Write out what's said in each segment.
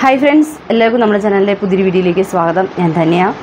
Hi friends, എല്ലാവർക്കും നമ്മുടെ ചാനലിലെ പുതിയൊരു വീഡിയോയിലേക്ക് സ്വാഗതം. ഞാൻ ധന്യ.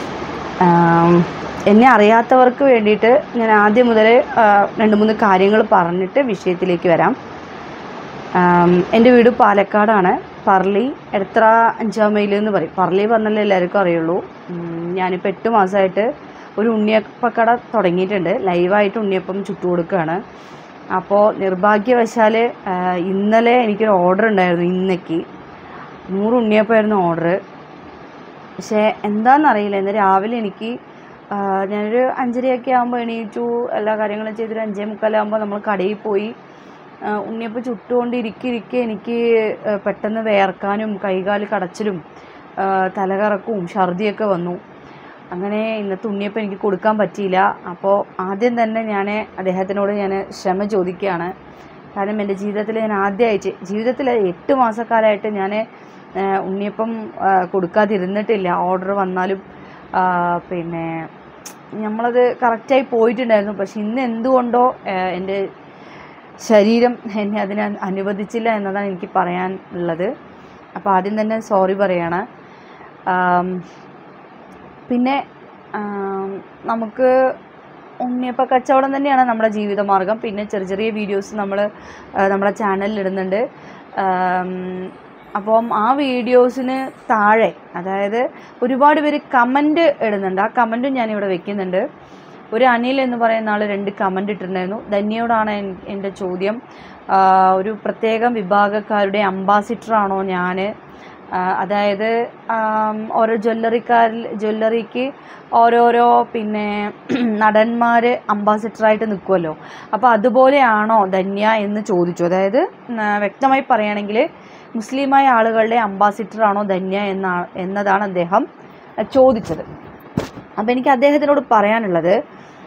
എന്നെ അറിയാത്തവർക്ക് വേണ്ടിയിട്ട് ഞാൻ ആദ്യം മുതൽ 2-3 കാര്യങ്ങൾ പറഞ്ഞിട്ട് വിഷയത്തിലേക്ക് വരാം. എൻ്റെ വീട് പാലക്കാടാണ്. പറളി എടത്ര 5-ാം മൈൽ എന്ന് പറയും. പറളി പറഞ്ഞാലേ എല്ലാവർക്കും അറിയുള്ളൂ. ഞാനിപ്പോൾ 8 മാസമായിട്ട് ഒരു ഉണ്ണിയപ്പക്കട തുടങ്ങിയിട്ടുണ്ട്. ലൈവായിട്ട് ഉണ്ണിയപ്പം ചുട്ടു കൊടുക്കുകയാണ്. അപ്പോൾ നിർഭാഗ്യവശാൽ ഇന്നലെ എനിക്കൊരു ഓർഡർ ഉണ്ടായിരുന്നു. ഇന്നേക്ക് 100 ഉണ്ണിയപ്പമായിരുന്നു ഓർഡർ. പക്ഷേ എന്താണെന്നറിയില്ല, ഇന്ന് രാവിലെ എനിക്ക് ഞാനൊരു 5:30 ആകുമ്പോൾ എണീറ്റു, എല്ലാ കാര്യങ്ങളും ചെയ്തൊരു 5:45 ആകുമ്പോൾ നമ്മൾ കടയിൽ പോയി ഉണ്ണിയപ്പം ചുട്ടുകൊണ്ടിരിക്കെ എനിക്ക് പെട്ടെന്ന് വേർക്കാനും കൈകാല് കടച്ചിലും തലകറക്കവും ഛർദിയൊക്കെ വന്നു. അങ്ങനെ ഇന്നത്തെ ഉണ്ണിയപ്പം എനിക്ക് കൊടുക്കാൻ പറ്റിയില്ല. അപ്പോൾ ആദ്യം തന്നെ ഞാൻ അദ്ദേഹത്തിനോട് ക്ഷമ ചോദിക്കുകയാണ്. കാരണം എൻ്റെ ജീവിതത്തിൽ ഞാൻ ആദ്യമായിട്ട്, ജീവിതത്തിൽ 8 മാസക്കാലമായിട്ട് ഞാൻ ഉണ്ണിയപ്പം കൊടുക്കാതിരുന്നിട്ടില്ല. ഓർഡർ വന്നാലും പിന്നെ നമ്മളത് കറക്റ്റായി പോയിട്ടുണ്ടായിരുന്നു. പക്ഷെ ഇന്ന് എന്തുകൊണ്ടോ എൻ്റെ ശരീരം എന്നെ അതിന് അനുവദിച്ചില്ല എന്നതാണ് എനിക്ക് പറയാനുള്ളത്. അപ്പോൾ ആദ്യം തന്നെ സോറി പറയാണ്. പിന്നെ നമുക്ക് ഉണ്ണിയപ്പ കച്ചവടം തന്നെയാണ് നമ്മുടെ ജീവിതമാർഗം. പിന്നെ ചെറിയ ചെറിയ വീഡിയോസ് നമ്മുടെ ചാനലിൽ ഇടുന്നുണ്ട്. അപ്പം ആ വീഡിയോസിന് താഴെ, അതായത് ഒരുപാട് പേര് കമൻറ്റ് ഇടുന്നുണ്ട്. ആ കമൻറ്റും ഞാനിവിടെ വെക്കുന്നുണ്ട്. ഒരു അനിൽ എന്ന് പറയുന്ന ആൾ 2 കമൻറ്റ് ഇട്ടിട്ടുണ്ടായിരുന്നു. ധന്യയോടാണ് എൻ്റെ ചോദ്യം. ഒരു പ്രത്യേകം വിഭാഗക്കാരുടെ അംബാസിഡറാണോ ഞാൻ? അതായത് ഓരോ ജ്വല്ലറിക്ക് ഓരോരോ പിന്നെ നടന്മാർ അംബാസിഡറായിട്ട് നിൽക്കുമല്ലോ. അപ്പോൾ അതുപോലെയാണോ ധന്യ എന്ന് ചോദിച്ചു. അതായത് വ്യക്തമായി പറയുകയാണെങ്കിൽ മുസ്ലിമായ ആളുകളുടെ അംബാസിഡറാണോ ധന്യ എന്നതാണ് അദ്ദേഹം ചോദിച്ചത്. അപ്പോൾ എനിക്ക് അദ്ദേഹത്തിനോട് പറയാനുള്ളത്,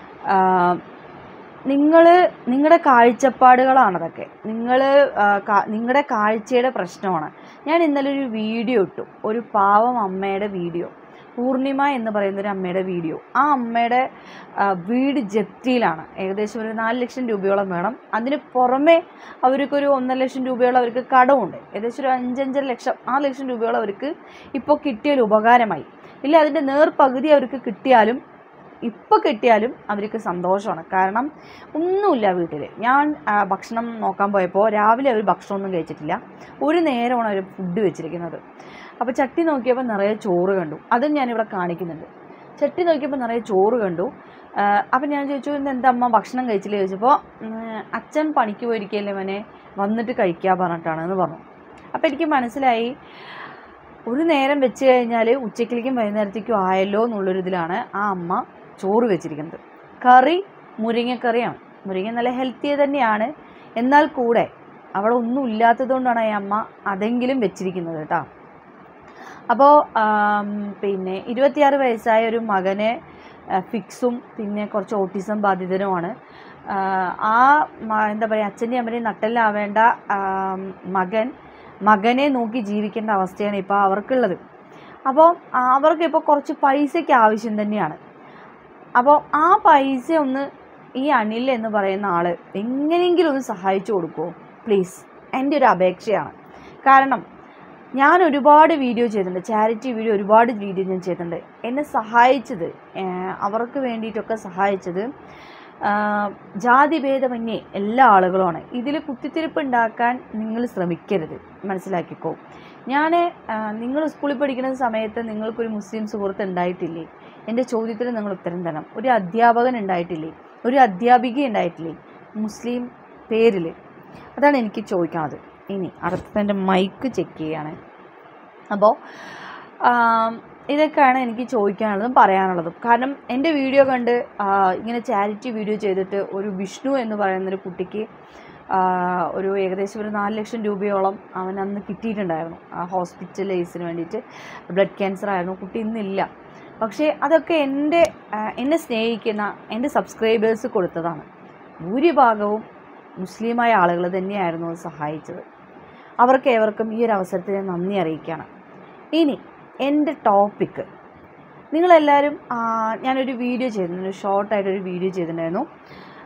നിങ്ങളുടെ കാഴ്ചപ്പാടുകളാണതൊക്കെ. നിങ്ങളുടെ കാഴ്ചയുടെ പ്രശ്നമാണ്. ഞാൻ ഇന്നലെ ഒരു വീഡിയോ ഇട്ടു, ഒരു പാവം അമ്മയുടെ വീഡിയോ, പൂർണിമ എന്ന് പറയുന്നൊരു അമ്മയുടെ വീഡിയോ. ആ അമ്മയുടെ വീട് ജപ്തിയിലാണ്. ഏകദേശം ഒരു 4 ലക്ഷം രൂപയോളം വേണം. അതിന് പുറമെ അവർക്കൊരു 1.5 ലക്ഷം രൂപയോളം അവർക്ക് കടമുണ്ട്. ഏകദേശം ഒരു 5-5.5 ലക്ഷം, 6 ലക്ഷം രൂപയോളം അവർക്ക് ഇപ്പോൾ കിട്ടിയാൽ ഉപകാരമായി. ഇല്ല, അതിൻ്റെ നേർപകുതി അവർക്ക് കിട്ടിയാലും അവർക്ക് സന്തോഷമാണ്. കാരണം ഒന്നുമില്ല വീട്ടിൽ. ഞാൻ ഭക്ഷണം നോക്കാൻ പോയപ്പോൾ രാവിലെ അവർ ഭക്ഷണമൊന്നും കഴിച്ചിട്ടില്ല. ഒരു നേരമാണ് അവർ ഫുഡ് വെച്ചിരിക്കുന്നത്. അപ്പോൾ ചട്ടി നോക്കിയപ്പോൾ നിറയെ ചോറ് കണ്ടു. അതും ഞാനിവിടെ കാണിക്കുന്നുണ്ട്. ചട്ടി നോക്കിയപ്പോൾ നിറയെ ചോറ് കണ്ടു. അപ്പം ഞാൻ ചോദിച്ചു, ഇന്ന് എന്താ അമ്മ ഭക്ഷണം കഴിച്ചില്ല ചോദിച്ചപ്പോൾ, അച്ഛൻ പണിക്ക് പോയിരിക്കുകയല്ലേ മോനെ, വന്നിട്ട് കഴിക്കാൻ പറഞ്ഞിട്ടാണെന്ന് പറഞ്ഞു. അപ്പോൾ എനിക്ക് മനസ്സിലായി, ഒരു നേരം വെച്ച് കഴിഞ്ഞാൽ ഉച്ചക്കിലേക്കും വൈകുന്നേരത്തേക്കും ആയല്ലോ എന്നുള്ളൊരിതിലാണ് ആ അമ്മ ചോറ് വെച്ചിരിക്കുന്നത്. കറി മുരിങ്ങക്കറിയാണ്. മുരിങ്ങ നല്ല ഹെൽത്തി തന്നെയാണ്. എന്നാൽ കൂടെ അവിടെ ഒന്നും ഇല്ലാത്തത് കൊണ്ടാണ് ഈ അമ്മ അതെങ്കിലും വെച്ചിരിക്കുന്നത് കേട്ടോ. അപ്പോൾ പിന്നെ 26 വയസ്സായ ഒരു മകനെ ഫിക്സും പിന്നെ കുറച്ച് ഓട്ടിസം ബാധിതനുമാണ്. എന്താ പറയുക, അച്ഛൻ്റെയും അമ്മയുടെയും നട്ടെല്ലാവേണ്ട മകനെ നോക്കി ജീവിക്കേണ്ട അവസ്ഥയാണ് ഇപ്പോൾ അവർക്കുള്ളത്. അപ്പോൾ അവർക്കിപ്പോൾ കുറച്ച് പൈസയ്ക്ക് ആവശ്യം തന്നെയാണ്. അപ്പോൾ ആ പൈസ ഒന്ന് ഈ അനിൽ എന്ന് പറയുന്ന ആൾ എങ്ങനെയെങ്കിലും ഒന്ന് സഹായിച്ചു കൊടുക്കുമോ പ്ലീസ്? എൻ്റെ ഒരു അപേക്ഷയാണ്. കാരണം ഞാൻ ഒരുപാട് വീഡിയോ ചെയ്തിട്ടുണ്ട്, ചാരിറ്റി വീഡിയോ ഒരുപാട് വീഡിയോ ഞാൻ ചെയ്തിട്ടുണ്ട്. എന്നെ സഹായിച്ചത്, അവർക്ക് വേണ്ടിയിട്ടൊക്കെ സഹായിച്ചത് ജാതിഭേദമന്യേ എല്ലാ ആളുകളുമാണ്. ഇതിൽ കുത്തിത്തിരിപ്പ് ഉണ്ടാക്കാൻ നിങ്ങൾ ശ്രമിക്കരുത്, മനസ്സിലാക്കിക്കോ. നിങ്ങൾ സ്കൂളിൽ പഠിക്കുന്ന സമയത്ത് നിങ്ങൾക്കൊരു മുസ്ലിം സുഹൃത്ത് ഉണ്ടായിട്ടില്ലേ? എൻ്റെ ചോദ്യത്തിന് നിങ്ങൾ ഉത്തരം തരണം. ഒരു അധ്യാപകൻ ഉണ്ടായിട്ടില്ലേ? ഒരു അധ്യാപിക ഉണ്ടായിട്ടില്ലേ മുസ്ലിം പേരിൽ? അതാണ് എനിക്ക് ചോദിക്കാനുള്ളത്. ഇനി അടുത്തത് എൻ്റെ മൈക്ക് ചെക്ക് ചെയ്യാണ്. അപ്പോൾ ഇതൊക്കെയാണ് എനിക്ക് ചോദിക്കാനുള്ളതും പറയാനുള്ളതും. കാരണം എൻ്റെ വീഡിയോ കണ്ട് ഇങ്ങനെ ചാരിറ്റി വീഡിയോ ചെയ്തിട്ട് ഒരു വിഷ്ണു എന്ന് പറയുന്നൊരു കുട്ടിക്ക് ഒരു ഏകദേശം ഒരു 4 ലക്ഷം രൂപയോളം അവൻ അന്ന് കിട്ടിയിട്ടുണ്ടായിരുന്നു. ഹോസ്പിറ്റലൈസിന് വേണ്ടിയിട്ട്. ബ്ലഡ് ക്യാൻസർ ആയിരുന്നു. കുട്ടി ഇന്നില്ല. പക്ഷേ അതൊക്കെ എന്നെ സ്നേഹിക്കുന്ന എൻ്റെ സബ്സ്ക്രൈബേഴ്സ് കൊടുത്തതാണ്. ഭൂരിഭാഗവും മുസ്ലിമായ ആളുകൾ തന്നെയായിരുന്നു അത് സഹായിച്ചത്. അവർക്ക് ഏവർക്കും ഈ ഒരു അവസരത്തിൽ ഞാൻ നന്ദി അറിയിക്കുകയാണ്. ഇനി എൻ്റെ ടോപ്പിക്ക്, നിങ്ങളെല്ലാവരും, ഞാനൊരു വീഡിയോ ചെയ്തിട്ടുണ്ട്, ഷോർട്ടായിട്ടൊരു വീഡിയോ ചെയ്തിട്ടുണ്ടായിരുന്നു.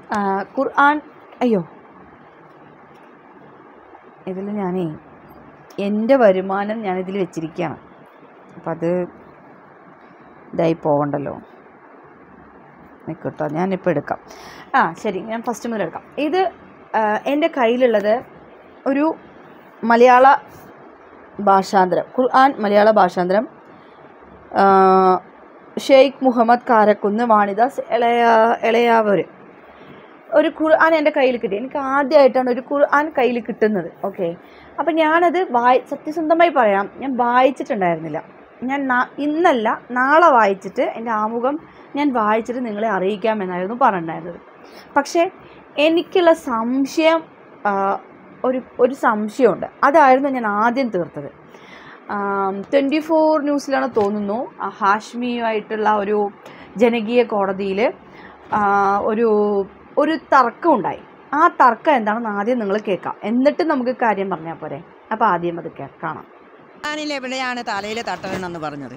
ഖുർആൻ ഇതിൽ ഞാനേ എൻ്റെ വരുമാനം ഞാനിതിൽ വെച്ചിരിക്കുകയാണ്. അപ്പം അത് ഇതായി പോകണ്ടല്ലോ. നിൽക്കട്ടോ, ഞാനിപ്പോൾ എടുക്കാം. ശരി, ഞാൻ ഫസ്റ്റ് മുതൽ എടുക്കാം. ഇത് എൻ്റെ കയ്യിലുള്ളത് ഒരു മലയാള ഭാഷാന്തരം, ഖുർആൻ മലയാള ഭാഷാന്തരം, ഷെയ്ഖ് മുഹമ്മദ് കാരക്കുന്ന് വാണിദാസ് ഇളയാവൂർ. ഒരു ഖുർആൻ എൻ്റെ കയ്യിൽ കിട്ടി. എനിക്ക് ആദ്യമായിട്ടാണ് ഒരു ഖുർആൻ കയ്യിൽ കിട്ടുന്നത്. ഓക്കെ, അപ്പം ഞാനത് സത്യസന്ധമായി പറയാം, ഞാൻ വായിച്ചിട്ടുണ്ടായിരുന്നില്ല. ഞാൻ ഇന്നല്ല നാളെ വായിച്ചിട്ട് എൻ്റെ ആമുഖം ഞാൻ വായിച്ചിട്ട് നിങ്ങളെ അറിയിക്കാമെന്നായിരുന്നു പറഞ്ഞിട്ടുണ്ടായിരുന്നത്. പക്ഷേ എനിക്കുള്ള സംശയം, ഒരു സംശയമുണ്ട്. അതായിരുന്നു ഞാൻ ആദ്യം തീർത്തത്. 24 ന്യൂസിലാണ് തോന്നുന്നു, ഹാഷ്മിയുമായിട്ടുള്ള ഒരു ജനകീയ കോടതിയിൽ ഒരു തർക്കം ഉണ്ടായി. ആ തർക്കം എന്താണെന്ന് ആദ്യം നിങ്ങൾ കേൾക്കാം, എന്നിട്ട് നമുക്ക് കാര്യം പറഞ്ഞാൽ പോരെ. അപ്പോൾ ആദ്യം അത് കാണാം. എവിടെയാണ് തലയിൽ തട്ടണമെന്ന് പറഞ്ഞത്?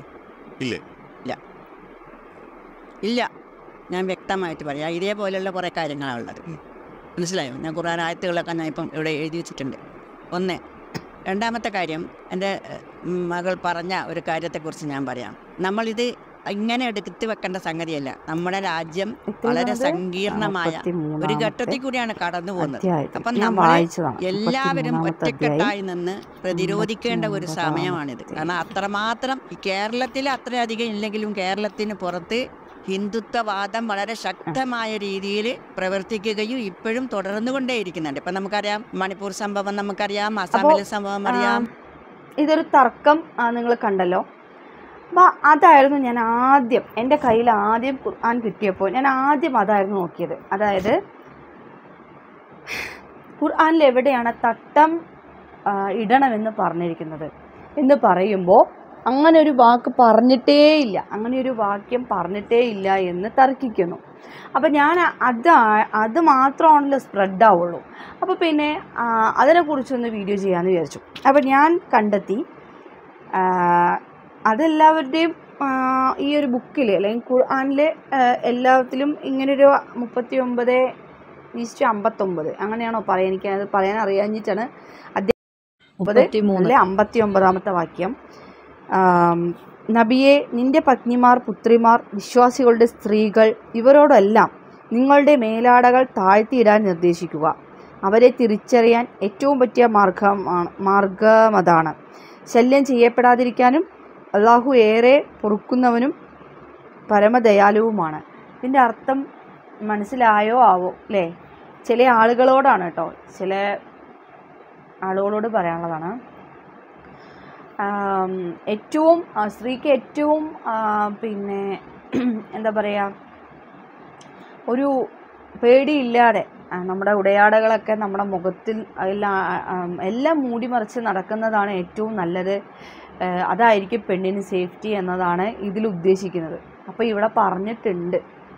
ഇല്ല, ഞാൻ വ്യക്തമായിട്ട് പറയാം. ഇതേപോലെയുള്ള കുറേ കാര്യങ്ങളാണ് ഉള്ളത്, മനസ്സിലായോ? ഞാൻ കുറേ ആയത്തുകളൊക്കെ ഞാൻ ഇപ്പം ഇവിടെ എഴുതി വെച്ചിട്ടുണ്ട്. ഒന്ന്. രണ്ടാമത്തെ കാര്യം, എൻ്റെ മകൾ പറഞ്ഞ ഒരു കാര്യത്തെക്കുറിച്ച് ഞാൻ പറയാം. നമ്മളിത് ഇങ്ങനെ എടുത്ത് വെക്കേണ്ട സംഗതിയല്ല. നമ്മുടെ രാജ്യം വളരെ സങ്കീർണമായ ഒരു ഘട്ടത്തിൽ കൂടിയാണ് കടന്നു പോകുന്നത്. അപ്പം നമ്മൾ എല്ലാവരും ഒറ്റക്കെട്ടായി നിന്ന് പ്രതിരോധിക്കേണ്ട ഒരു സമയമാണിത്. കാരണം അത്രമാത്രം കേരളത്തിൽ അത്രയധികം ഇല്ലെങ്കിലും കേരളത്തിന് പുറത്ത് ഹിന്ദുത്വവാദം വളരെ ശക്തമായ രീതിയിൽ പ്രവർത്തിക്കുകയും ഇപ്പോഴും തുടർന്നുകൊണ്ടേയിരിക്കുന്നുണ്ട്. ഇപ്പം നമുക്കറിയാം, മണിപ്പൂർ സംഭവം നമുക്കറിയാം, അസാമിലെ സംഭവം അറിയാം. ഇതൊരു തർക്കം നിങ്ങൾ കണ്ടല്ലോ. അപ്പോൾ അതായിരുന്നു ഞാൻ ആദ്യം, എൻ്റെ കയ്യിൽ ആദ്യം ഖുർആൻ കിട്ടിയപ്പോൾ ഞാൻ ആദ്യം അതായിരുന്നു നോക്കിയത്. അതായത് ഖുർആനിൽ എവിടെയാണ് തട്ടം ഇടണമെന്ന് പറഞ്ഞിരിക്കുന്നത് എന്ന് പറയുമ്പോൾ അങ്ങനെ ഒരു വാക്ക് പറഞ്ഞിട്ടേയില്ല, അങ്ങനെ ഒരു വാക്യം പറഞ്ഞിട്ടേയില്ല എന്ന് തർക്കിക്കുന്നു. അപ്പോൾ ഞാൻ അത് മാത്രമാണല്ലോ സ്പ്രെഡ് ആവുള്ളൂ. അപ്പോൾ പിന്നെ അതിനെക്കുറിച്ചൊന്ന് വീഡിയോ ചെയ്യാമെന്ന് വിചാരിച്ചു. അപ്പോൾ ഞാൻ കണ്ടെത്തി അതെല്ലാവരുടെയും ഈ ഒരു ബുക്കിൽ അല്ലെങ്കിൽ ഖുർആനിൽ എല്ലാത്തിലും ഇങ്ങനൊരു 39:59 അങ്ങനെയാണോ പറയാൻ, എനിക്കത് പറയാൻ അറിയാഞ്ഞിട്ടാണ്. അദ്ദേഹം 59-ാമത്തെ വാക്യം, നബിയെ, നിന്റെ പത്നിമാർ, പുത്രിമാർ, വിശ്വാസികളുടെ സ്ത്രീകൾ ഇവരോടെല്ലാം നിങ്ങളുടെ മേലാടകൾ താഴ്ത്തിയിടാൻ നിർദ്ദേശിക്കുക. അവരെ തിരിച്ചറിയാൻ ഏറ്റവും പറ്റിയ മാർഗം അതാണ്. ശല്യം ചെയ്യപ്പെടാതിരിക്കാനും അള്ളാഹു ഏറെ പൊറുക്കുന്നവനും പരമദയാലുവുമാണ്. ഇതിൻ്റെ അർത്ഥം മനസ്സിലായോ ആവോ അല്ലേ? ചില ആളുകളോടാണ് കേട്ടോ, ചില ആളുകളോട് പറയാനുള്ളതാണ്. ഏറ്റവും സ്ത്രീക്ക് ഏറ്റവും പിന്നെ എന്താ പറയുക, ഒരു പേടിയില്ലാതെ നമ്മുടെ ഉടയാടകളൊക്കെ നമ്മുടെ മുഖത്തിൽ എല്ലാം മൂടി മറിച്ച് നടക്കുന്നതാണ് ഏറ്റവും നല്ലത്. അതായിരിക്കും പെണ്ണിന് സേഫ്റ്റി എന്നതാണ് ഇതിൽ ഉദ്ദേശിക്കുന്നത്. അപ്പോൾ ഇവിടെ പറഞ്ഞിട്ടുണ്ട്.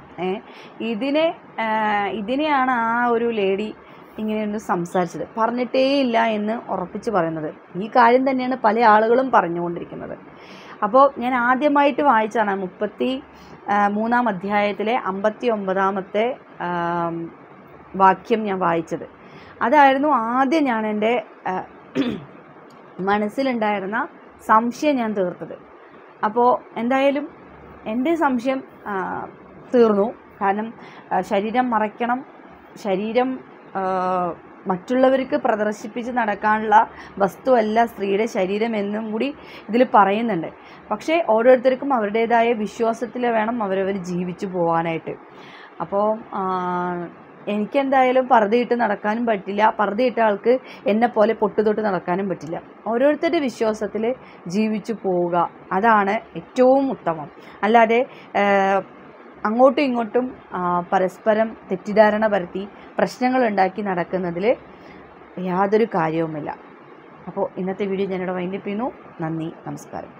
ഇതിനെയാണ് ആ ഒരു ലേഡി ഇങ്ങനെയൊന്ന് സംസാരിച്ചത്. പറഞ്ഞിട്ടേയില്ല എന്ന് ഉറപ്പിച്ച് പറയുന്നത്. ഈ കാര്യം തന്നെയാണ് പല ആളുകളും പറഞ്ഞുകൊണ്ടിരിക്കുന്നത്. അപ്പോൾ ഞാൻ ആദ്യമായിട്ട് വായിച്ചാണ് 33-ാം അധ്യായത്തിലെ 59-ാമത്തെ വാക്യം ഞാൻ വായിച്ചത്. അതായിരുന്നു ആദ്യം ഞാൻ എൻ്റെ മനസ്സിലുണ്ടായിരുന്ന സംശയം ഞാൻ തീർത്തത്. അപ്പോൾ എന്തായാലും എൻ്റെ സംശയം തീർന്നു. കാരണം ശരീരം മറയ്ക്കണം, ശരീരം മറ്റുള്ളവർക്ക് പ്രദർശിപ്പിച്ച് നടക്കാനുള്ള വസ്തുവല്ല സ്ത്രീയുടെ ശരീരം എന്നും കൂടി ഇതിൽ പറയുന്നുണ്ട്. പക്ഷേ ഓരോരുത്തർക്കും അവരുടേതായ വിശ്വാസത്തിൽ വേണം അവരവർ ജീവിച്ചു പോകാനായിട്ട്. അപ്പോൾ എനിക്കെന്തായാലും പർദ്ദയിട്ട് നടക്കാനും പറ്റില്ല, പർദ്ദയിട്ട ആൾക്ക് എന്നെപ്പോലെ പൊട്ടുതൊട്ട് നടക്കാനും പറ്റില്ല. ഓരോരുത്തരുടെ വിശ്വാസത്തിൽ ജീവിച്ചു പോവുക, അതാണ് ഏറ്റവും ഉത്തമം. അല്ലാതെ അങ്ങോട്ടും ഇങ്ങോട്ടും പരസ്പരം തെറ്റിദ്ധാരണ പരത്തി പ്രശ്നങ്ങളുണ്ടാക്കി നടക്കുന്നതിൽ യാതൊരു കാര്യവുമില്ല. അപ്പോൾ ഇന്നത്തെ വീഡിയോ ഞാനിവിടെ വൈൻഡപ്പ് ചെയ്യുന്നു. നന്ദി, നമസ്കാരം.